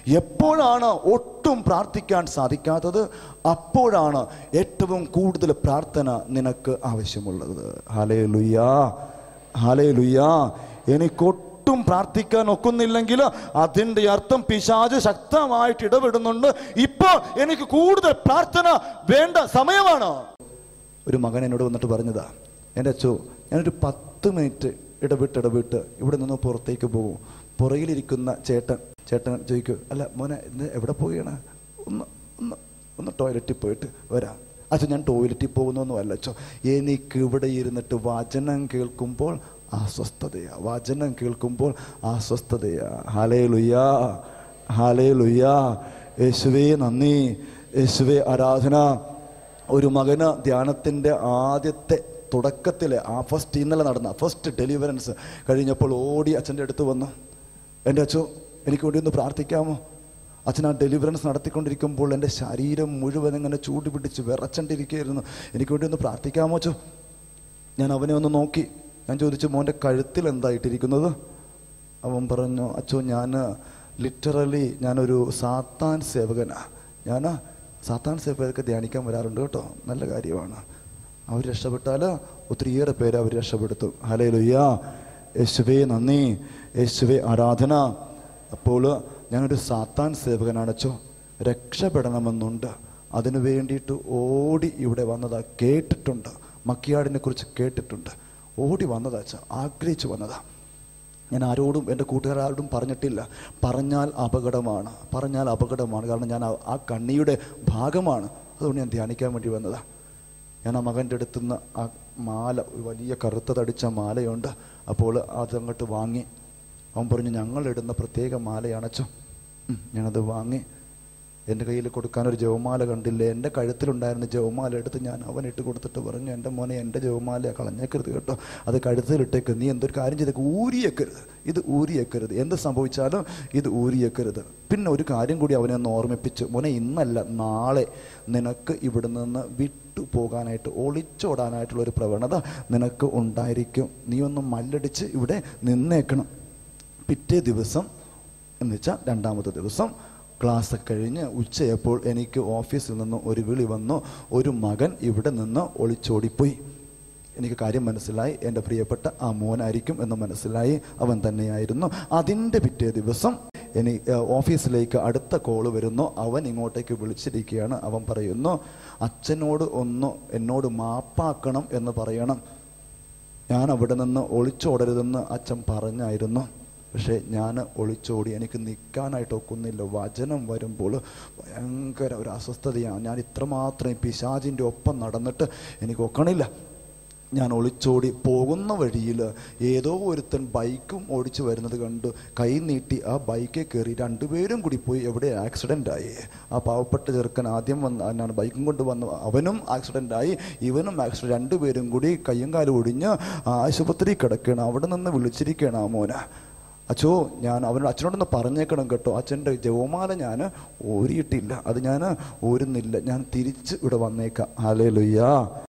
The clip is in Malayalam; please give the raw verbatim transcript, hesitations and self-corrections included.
എപ്പോഴാണ് ഒട്ടും പ്രാർത്ഥിക്കാൻ സാധിക്കാത്തത്, അപ്പോഴാണ് ഏറ്റവും കൂടുതൽ പ്രാർത്ഥന നിനക്ക് ആവശ്യമുള്ളത്. ഹല്ലേലൂയാ, ഹല്ലേലൂയാ. എനിക്കൊട്ടും പ്രാർത്ഥിക്കാൻ ഒക്കുന്നില്ലെങ്കിൽ അതിൻ്റെ അർത്ഥം പിശാച് ശക്തമായിട്ട് ഇടപെടുന്നുണ്ട്. ഇപ്പോൾ എനിക്ക് കൂടുതൽ പ്രാർത്ഥന വേണ്ട സമയമാണ്. ഒരു മകൻ എന്നോട് വന്നിട്ട് പറഞ്ഞതാ, എൻ്റെ അച്ചോ, ഞാനൊരു പത്ത് മിനിറ്റ് ഇടവിട്ട് ഇടവിട്ട് ഇവിടെ നിന്ന് പുറത്തേക്ക് പോകും. പുറകിലിരിക്കുന്ന ചേട്ടൻ ചേട്ടൻ ചോദിക്കും, അല്ല മോനെ ഇന്ന് എവിടെ പോവുകയാണ്? ഒന്ന് ഒന്ന് ഒന്ന് ടോയ്ലറ്റിൽ പോയിട്ട് വരാം. അച്ഛൻ ഞാൻ ടോയ്ലറ്റിൽ പോകുന്നൊന്നും അല്ല അച്ചോ, എനിക്ക് ഇവിടെ ഇരുന്നിട്ട് വചനം കേൾക്കുമ്പോൾ അസ്വസ്ഥതയാ, വചനം കേൾക്കുമ്പോൾ അസ്വസ്ഥതയാ. ഹല്ലേലൂയാ, ഹല്ലേലൂയാ. യേശുവേ നന്ദി, യേശുവേ ആരാധന. ഒരു മകന് ധ്യാനത്തിൻ്റെ ആദ്യത്തെ തുടക്കത്തിലെ ആ ഫസ്റ്റ് ഇന്നലെ നടന്ന ഫസ്റ്റ് ഡെലിവറൻസ് കഴിഞ്ഞപ്പോൾ ഓടി അച്ഛൻ്റെ അടുത്ത് വന്നു, എൻ്റെ അച്ചോ എനിക്ക് വേണ്ടി ഒന്ന് പ്രാർത്ഥിക്കാമോ? അച്ഛൻ ആ ഡെലിവറൻസ് നടത്തിക്കൊണ്ടിരിക്കുമ്പോൾ എൻ്റെ ശരീരം മുഴുവൻ ഇങ്ങനെ ചൂട് പിടിച്ച് വിറച്ചണ്ടിരിക്കുകയായിരുന്നു. എനിക്ക് വേണ്ടി ഒന്ന് പ്രാർത്ഥിക്കാമോ അച്ചോ? ഞാൻ അവനെ ഒന്ന് നോക്കി, ഞാൻ ചോദിച്ചു, മോൻ്റെ കഴുത്തിൽ എന്തായിട്ടിരിക്കുന്നത്? അവൻ പറഞ്ഞു, അച്ചോ ഞാൻ ലിറ്ററലി ഞാനൊരു സാത്താൻ സേവകനാ. ഞാൻ സാത്താൻ സേവകർക്ക് ധ്യാനിക്കാൻ വരാറുണ്ട് കേട്ടോ, നല്ല കാര്യമാണ്. അവർ രക്ഷപ്പെട്ടാൽ ഒത്തിരിയേറെ പേര് അവർ രക്ഷപ്പെടുത്തും. ഹല്ലേലൂയാ, യേശുവേ നന്ദി, യേശുവേ ആരാധന. അപ്പോൾ ഞാനൊരു സാത്താൻ സേവകനാണച്ചോ, രക്ഷപ്പെടണമെന്നുണ്ട്, അതിനു വേണ്ടിയിട്ട് ഓടി ഇവിടെ വന്നതാ. കേട്ടിട്ടുണ്ട്, മക്കിയാടിനെ കുറിച്ച് കേട്ടിട്ടുണ്ട്, ഓടി വന്നതാ അച്ഛാ, ആഗ്രഹിച്ചു വന്നതാ. ഞാൻ ആരോടും എൻ്റെ കൂട്ടുകാരോടും പറഞ്ഞിട്ടില്ല. പറഞ്ഞാൽ അപകടമാണ്, പറഞ്ഞാൽ അപകടമാണ്. കാരണം ഞാൻ ആ കണ്ണിയുടെ ഭാഗമാണ്. അതുകൊണ്ട് ഞാൻ ധ്യാനിക്കാൻ വേണ്ടി വന്നതാ. ഞാൻ ആ മകൻ്റെ അടുത്തുനിന്ന് ആ മാല, ഒരു വലിയ കറുത്ത തടിച്ച മാലയുണ്ട്, അപ്പോൾ അതങ്ങോട്ട് വാങ്ങി. അവൻ പറഞ്ഞു, ഞങ്ങളിടുന്ന പ്രത്യേക മാലയാണച്ചോ. ഞാനത് വാങ്ങി. എൻ്റെ കയ്യിൽ കൊടുക്കാനൊരു ജവമാല കണ്ടില്ലേ, എൻ്റെ കഴുത്തിലുണ്ടായിരുന്ന ജവമാല എടുത്ത് ഞാൻ അവനിട്ട് കൊടുത്തിട്ട് പറഞ്ഞു, എൻ്റെ മോനെ എൻ്റെ ജവമാല കളഞ്ഞേക്കരുത് കേട്ടോ, അത് കഴുത്തിലിട്ടേക്ക്. നീ എന്തൊരു കാര്യം ചെയ്തേക്ക്, ഊരിയേക്കരുത്, ഇത് ഊരിയേക്കരുത്, എന്ത് സംഭവിച്ചാലും ഇത് ഊരിയേക്കരുത്. പിന്നെ ഒരു കാര്യം കൂടി അവനെ ഒന്ന് ഓർമ്മിപ്പിച്ചു, മോനെ ഇന്നല്ല നാളെ നിനക്ക് ഇവിടെ നിന്ന് വിട്ടു പോകാനായിട്ട്, ഒളിച്ചോടാനായിട്ടുള്ളൊരു പ്രവണത നിനക്ക് ഉണ്ടായിരിക്കും. നീ ഒന്ന് മല്ലടിച്ച് ഇവിടെ നിന്നേക്കണം. പിറ്റേ ദിവസം എന്ന് വെച്ചാൽ രണ്ടാമത്തെ ദിവസം ക്ലാസ് കഴിഞ്ഞ് ഉച്ചയപ്പോൾ എനിക്ക് ഓഫീസിൽ നിന്ന് ഒരു വിളി വന്നു, ഒരു മകൻ ഇവിടെ നിന്ന് ഒളിച്ചോടിപ്പോയി. എനിക്ക് കാര്യം മനസ്സിലായി, എൻ്റെ പ്രിയപ്പെട്ട ആ മോനായിരിക്കും എന്ന് മനസ്സിലായി. അവൻ തന്നെയായിരുന്നു. അതിൻ്റെ പിറ്റേ ദിവസം ഇനി ഓഫീസിലേക്ക് അടുത്ത കോള് വരുന്നു. അവൻ ഇങ്ങോട്ടേക്ക് വിളിച്ചിരിക്കുകയാണ്. അവൻ പറയുന്നു, അച്ഛനോട് ഒന്ന് എന്നോട് മാപ്പാക്കണം എന്ന് പറയണം. ഞാൻ അവിടെ നിന്ന് ഒളിച്ചോടരുതെന്ന് അച്ഛൻ പറഞ്ഞായിരുന്നു, പക്ഷേ ഞാൻ ഒളിച്ചോടി. എനിക്ക് നിൽക്കാനായിട്ട് ഒക്കുന്നില്ല. വചനം വരുമ്പോൾ ഭയങ്കര ഒരു അസ്വസ്ഥതയാണ്. ഞാൻ ഇത്രമാത്രം പിശാചിൻ്റെ ഒപ്പം നടന്നിട്ട് എനിക്ക് ഒക്കണില്ല. ഞാൻ ഒളിച്ചോടി. പോകുന്ന വഴിയിൽ ഏതോ ഒരുത്തൻ ബൈക്കും ഓടിച്ചു വരുന്നത് കണ്ടു. കൈ നീട്ടി ആ ബൈക്കിൽ കയറി രണ്ടുപേരും കൂടി പോയി എവിടെ ആക്സിഡൻ്റായി. ആ പാവപ്പെട്ട ചെറുക്കൻ ആദ്യം വന്ന് എന്നാണ് ബൈക്കും കൊണ്ട് വന്ന് അവനും ആക്സിഡൻ്റായി, ഇവനും ആക്സിഡൻറ്റ്. രണ്ടുപേരും കൂടി കയ്യും കാലും ഒടിഞ്ഞ് ആശുപത്രി കിടക്കുകയാണ്. അവിടെ നിന്ന് വിളിച്ചിരിക്കുകയാണ് ആ മോനെ. അച്ചോ, ഞാൻ അവനോട് അച്ഛനോടൊന്ന് പറഞ്ഞേക്കണം കേട്ടോ, അച്ഛൻ്റെ ജവമാല ഞാൻ ഊരിയിട്ടില്ല, അത് ഞാൻ ഊരുന്നില്ല, ഞാൻ തിരിച്ച് ഇവിടെ വന്നേക്കാം. ഹല്ലേലൂയാ.